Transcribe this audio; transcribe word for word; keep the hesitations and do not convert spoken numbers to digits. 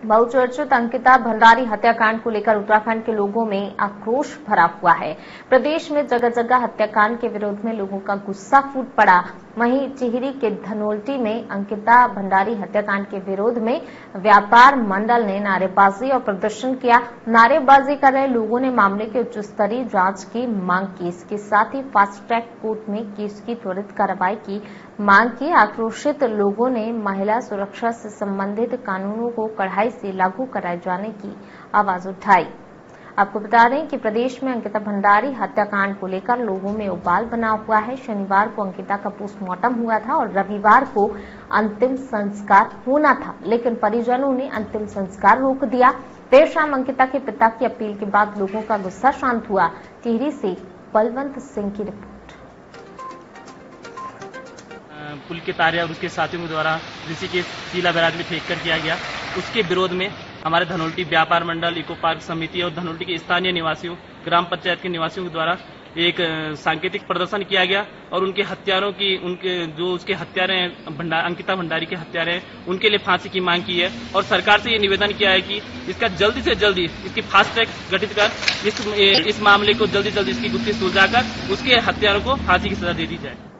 बहुचर्चित अंकिता भंडारी हत्याकांड को लेकर उत्तराखंड के लोगों में आक्रोश भरा हुआ है। प्रदेश में जगह जगह हत्याकांड के विरोध में लोगों का गुस्सा फूट पड़ा। वहीं टिहरी के धनोल्टी में अंकिता भंडारी हत्याकांड के विरोध में व्यापार मंडल ने नारेबाजी और प्रदर्शन किया। नारेबाजी कर रहे लोगों ने मामले की उच्च स्तरीय जांच की मांग की। इसके साथ ही फास्ट ट्रैक कोर्ट में केस की त्वरित कार्रवाई की मांग की। आक्रोशित लोगों ने महिला सुरक्षा से संबंधित कानूनों को कड़ाई से लागू कराए जाने की आवाज उठाई। आपको बता दें कि प्रदेश में अंकिता भंडारी हत्याकांड को लेकर लोगों में उबाल बना हुआ है। शनिवार को अंकिता का पोस्टमार्टम हुआ था और रविवार को अंतिम संस्कार होना था, लेकिन परिजनों ने अंतिम संस्कार रोक दिया। देर शाम अंकिता के पिता की अपील के बाद लोगों का गुस्सा शांत हुआ। टिहरी से बलवंत सिंह की रिपोर्ट। पुल के तारे और उसके साथियों के द्वारा ऋषिकेश सीला बैराज में फेंक कर किया गया, उसके विरोध में हमारे धनोल्टी व्यापार मंडल, इको पार्क समिति और धनोल्टी के स्थानीय निवासियों, ग्राम पंचायत के निवासियों के द्वारा एक सांकेतिक प्रदर्शन किया गया और उनके हत्यारों की, उनके जो उसके हत्यारे हैं, भंडार, अंकिता भंडारी के हत्यारे हैं, उनके लिए फांसी की मांग की है और सरकार से ये निवेदन किया है कि इसका जल्दी से जल्दी इसकी फास्ट ट्रैक गठित कर इस, इस मामले को जल्दी जल्दी इसकी गुत्थी सुलझाकर उसके हत्यारों को फांसी की सजा दे दी जाए।